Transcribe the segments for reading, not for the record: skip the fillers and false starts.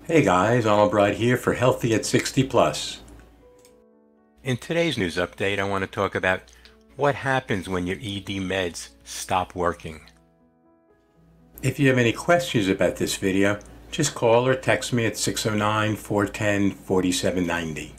Hey guys, Arnold here for Healthy at 60 Plus. In today's news update, I want to talk about what happens when your ED meds stop working. If you have any questions about this video, just call or text me at 609-410-4790.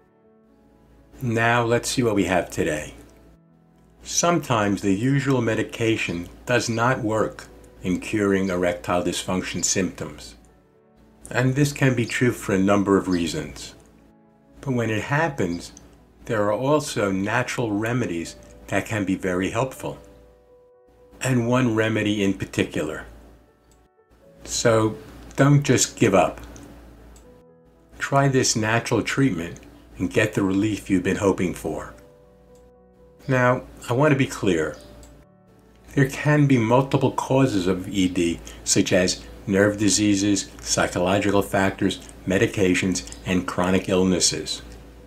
Now let's see what we have today. Sometimes the usual medication does not work in curing erectile dysfunction symptoms. And this can be true for a number of reasons. But when it happens, there are also natural remedies that can be very helpful. And one remedy in particular. So don't just give up. Try this natural treatment and get the relief you've been hoping for. Now, I want to be clear. There can be multiple causes of ED, such as nerve diseases, psychological factors, medications, and chronic illnesses.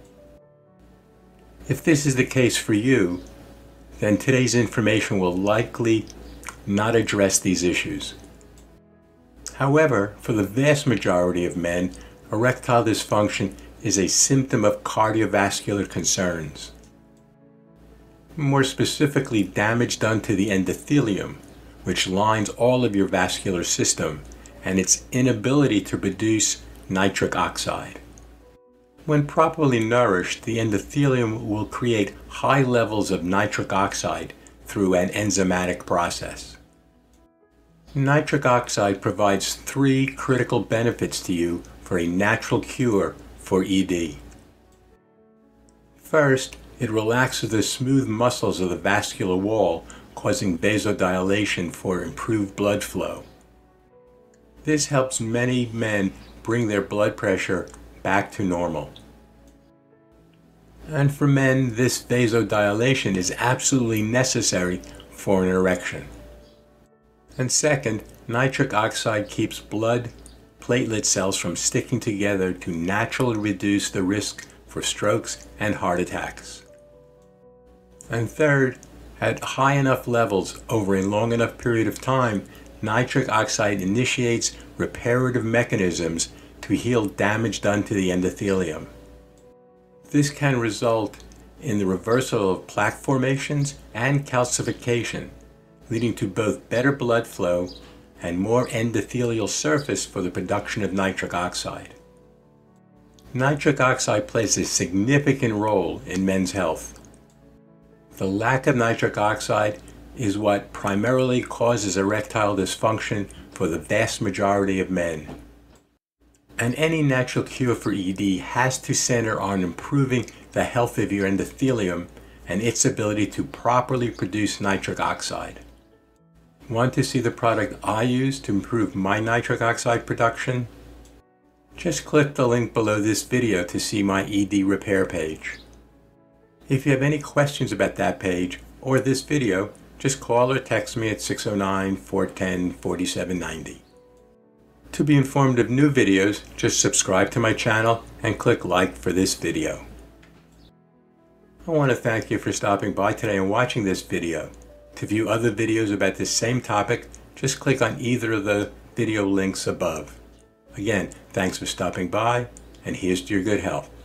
If this is the case for you, then today's information will likely not address these issues. However, for the vast majority of men, erectile dysfunction is a symptom of cardiovascular concerns. More specifically, damage done to the endothelium, which lines all of your vascular system, and its inability to produce nitric oxide. When properly nourished, the endothelium will create high levels of nitric oxide through an enzymatic process. Nitric oxide provides three critical benefits to you for a natural cure for ED. First, it relaxes the smooth muscles of the vascular wall, causing vasodilation for improved blood flow. This helps many men bring their blood pressure back to normal. And for men, this vasodilation is absolutely necessary for an erection. And second, nitric oxide keeps blood platelet cells from sticking together to naturally reduce the risk for strokes and heart attacks. And third, at high enough levels over a long enough period of time, nitric oxide initiates reparative mechanisms to heal damage done to the endothelium. This can result in the reversal of plaque formations and calcification, leading to both better blood flow and more endothelial surface for the production of nitric oxide. Nitric oxide plays a significant role in men's health. The lack of nitric oxide is what primarily causes erectile dysfunction for the vast majority of men. And any natural cure for ED has to center on improving the health of your endothelium and its ability to properly produce nitric oxide. Want to see the product I use to improve my nitric oxide production? Just click the link below this video to see my ED repair page. If you have any questions about that page or this video, just call or text me at 609-410-4790. To be informed of new videos, just subscribe to my channel and click like for this video. I want to thank you for stopping by today and watching this video. To view other videos about this same topic, just click on either of the video links above. Again, thanks for stopping by, and here's to your good health.